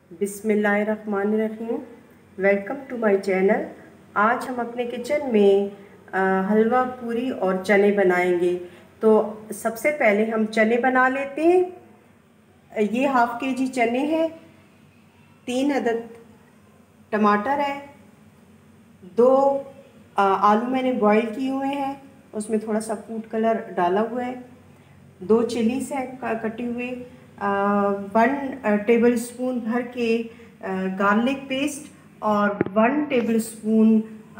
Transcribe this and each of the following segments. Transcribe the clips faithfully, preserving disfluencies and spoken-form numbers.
बिस्मिल्लाहिर्रहमानिर्रहीम। Welcome to my channel. आज हम अपने किचन में आ, हलवा पूरी और चने बनाएंगे। तो सबसे पहले हम चने बना लेते हैं। ये हाफ़ के जी चने हैं, तीन अदद टमाटर है, दो आ, आलू मैंने बॉईल किए हुए हैं, उसमें थोड़ा सा फूड कलर डाला हुआ है, दो चिलीज है कटे हुए, वन टेबल स्पून भर के गार्लिक पेस्ट और one tablespoon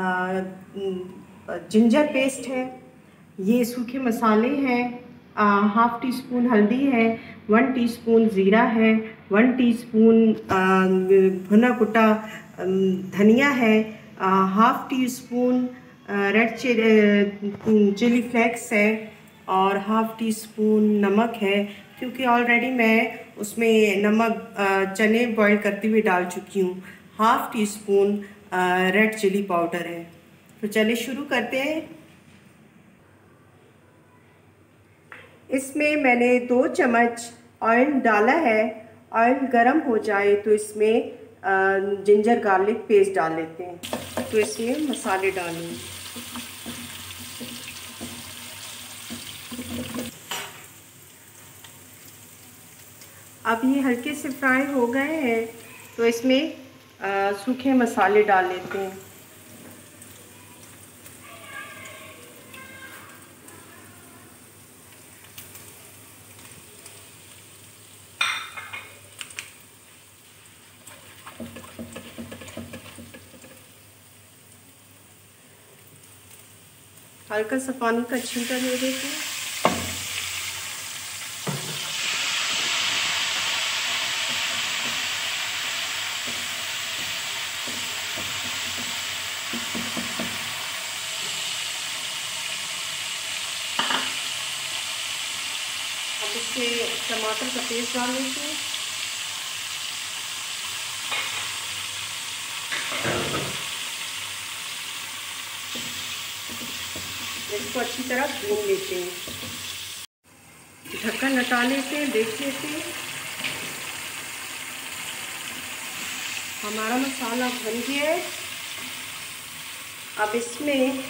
ginger paste है। ये सूखे मसाले हैं, हाफ़ टी स्पून हल्दी है, वन टीस्पून ज़ीरा है, वन टीस्पून भुना कुटा धनिया है, half teaspoon red chilli chilli flakes है और हाफ़ टी स्पून नमक है, क्योंकि ऑलरेडी मैं उसमें नमक चने बॉईल करते हुए डाल चुकी हूँ। Half teaspoon red chilli powder है। तो चलिए शुरू करते हैं। इसमें मैंने दो चम्मच ऑयल डाला है। ऑयल गरम हो जाए तो इसमें जिंजर गार्लिक पेस्ट डाल लेते हैं। तो इसमें मसाले डालें। अब ये हल्के से फ्राई हो गए हैं, तो इसमें आ, सूखे मसाले डाल लेते हैं। हल्का सा पानी का छींटा दे देते हैं। अब इसमें टमाटर का पेस्ट डाल देते हैं। इसको अच्छी तरह भून लेते हैं। ढक्कन हटा लेते हैं, देख लेते हैं। हमारा मसाला भन गया है। अब इसमें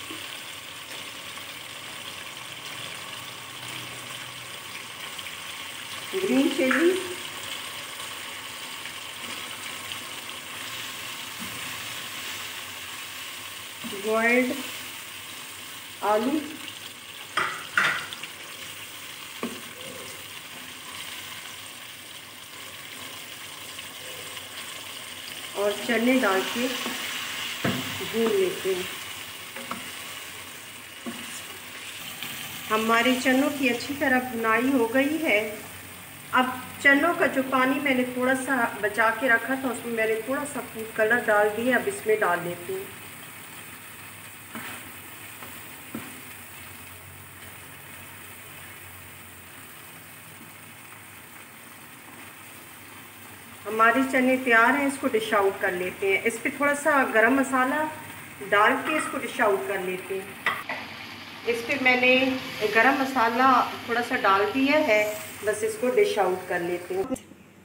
ग्रीन चिली, बॉइल्ड आलू, और चने डाल के भून लेते हैं। हमारे चनों की अच्छी तरह भुनाई हो गई है। अब चनों का जो पानी मैंने थोड़ा सा बचा के रखा था, उसमें मैंने थोड़ा सा फूड कलर डाल दिया। अब इसमें डाल देती हूँ। हमारे चने तैयार हैं, इसको डिश आउट कर लेते हैं। इस पर थोड़ा सा गरम मसाला डाल के इसको डिश आउट कर लेते हैं। इस पर मैंने गरम मसाला थोड़ा सा डाल दिया है, बस इसको डिश आउट कर लेते हैं।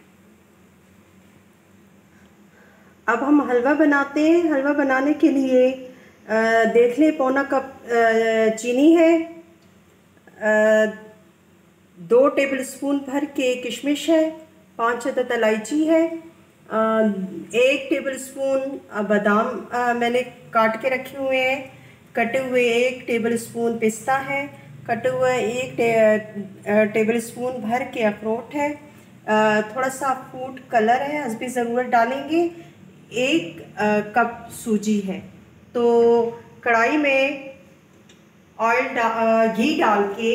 अब हम हलवा बनाते हैं। हलवा बनाने के लिए आ, देख लें, पौना कप चीनी है, आ, दो टेबल स्पून भर के किशमिश है, पाँच अदद इलायची है, आ, एक टेबल स्पून बादाम आ, मैंने काट के रखे हुए हैं, कटे हुए एक टेबल स्पून पिस्ता है, कटे हुए एक टे, टेबल स्पून भर के अखरोट है, आ, थोड़ा सा फूड कलर है, हस्बे ज़रूरत डालेंगे, एक आ, कप सूजी है। तो कढ़ाई में ऑयल डा, घी डाल के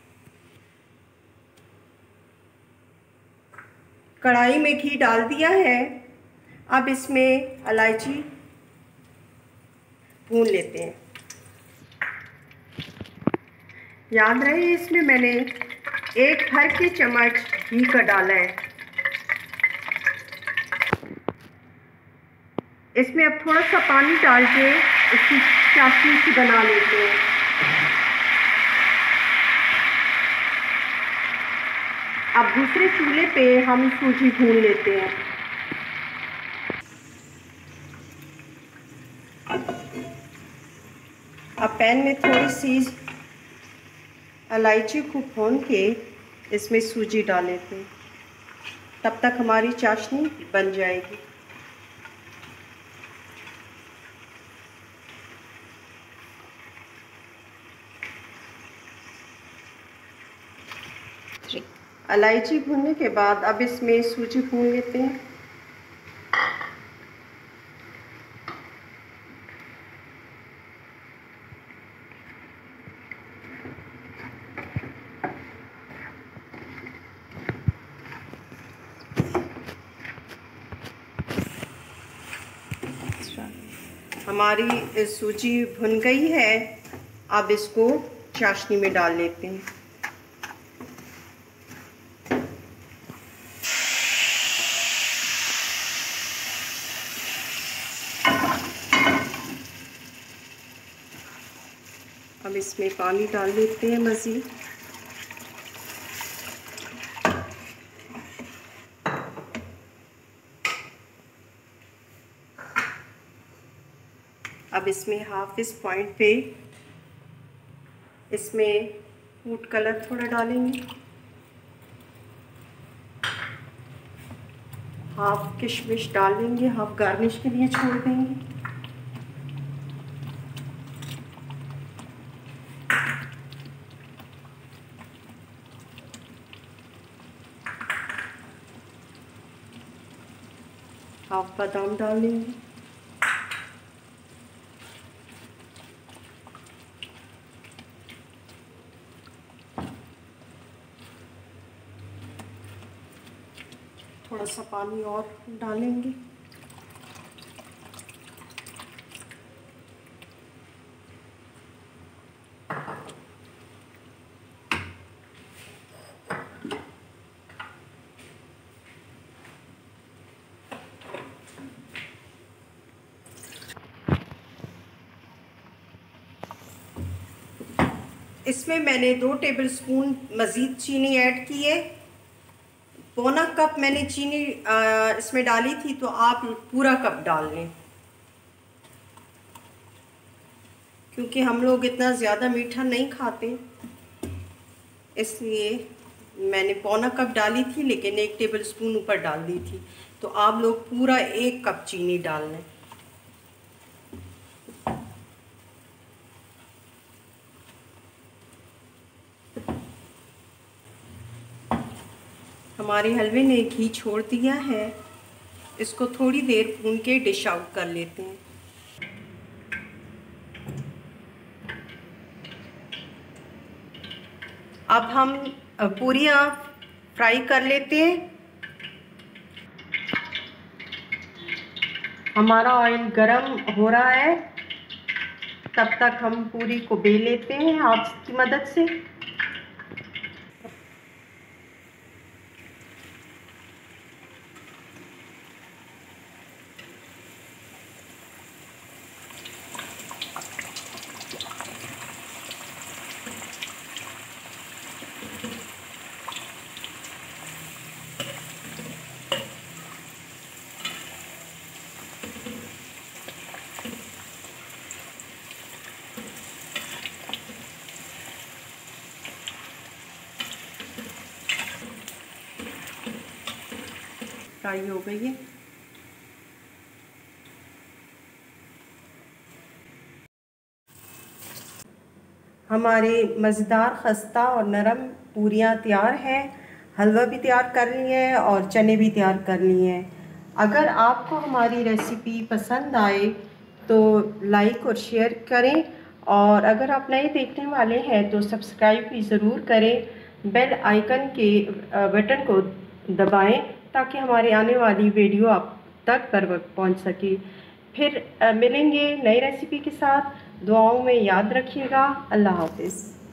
कढ़ाई में घी डाल दिया है। अब इसमें इलायची भून लेते हैं। याद रहे, इसमें मैंने एक भर के चम्मच घी का डाला है। इसमें अब थोड़ा सा पानी डाल के इसकी चाशनी सी बना लेते हैं। अब दूसरे चूल्हे पे हम सूजी भून लेते हैं। पैन में थोड़ी सी इलायची को भून के इसमें सूजी डाल लेते हैं, तब तक हमारी चाशनी बन जाएगी। इलायची भूनने के बाद अब इसमें सूजी भून लेते हैं। हमारी सूजी भुन गई है, अब इसको चाशनी में डाल लेते हैं। अब इसमें पानी डाल लेते हैं मज़ीद। अब इसमें हाफ इस पॉइंट पे इसमें फूड कलर थोड़ा डालेंगे, हाफ किशमिश डाल देंगे, हाफ गार्निश के लिए छोड़ देंगे। हाफ बादाम डाल देंगे। थोड़ा सा पानी और डालेंगे। इसमें मैंने दो टेबलस्पून मज़ीद चीनी ऐड की है। पौना कप मैंने चीनी इसमें डाली थी, तो आप पूरा कप डाल लें, क्योंकि हम लोग इतना ज़्यादा मीठा नहीं खाते, इसलिए मैंने पौना कप डाली थी, लेकिन एक टेबलस्पून ऊपर डाल दी थी। तो आप लोग पूरा एक कप चीनी डाल लें। हमारे हलवे ने घी छोड़ दिया है, इसको थोड़ी देर भून के डिश आउट कर लेते हैं। अब हम पूरियाँ फ्राई कर लेते हैं। हमारा ऑयल गरम हो रहा है, तब तक हम पूरी को बेल लेते हैं हाथ की मदद से। फ्राई हो गई है। हमारे मज़ेदार खस्ता और नरम पूरियाँ तैयार हैं। हलवा भी तैयार कर ली है और चने भी तैयार कर लिए हैं। अगर आपको हमारी रेसिपी पसंद आए तो लाइक और शेयर करें, और अगर आप नए देखने वाले हैं तो सब्सक्राइब भी ज़रूर करें। बेल आइकन के बटन को दबाएं ताकि हमारे आने वाली वीडियो आप तक बर वक्त पहुँच सके। फिर मिलेंगे नई रेसिपी के साथ। दुआओं में याद रखिएगा। अल्लाह हाफ़िज़।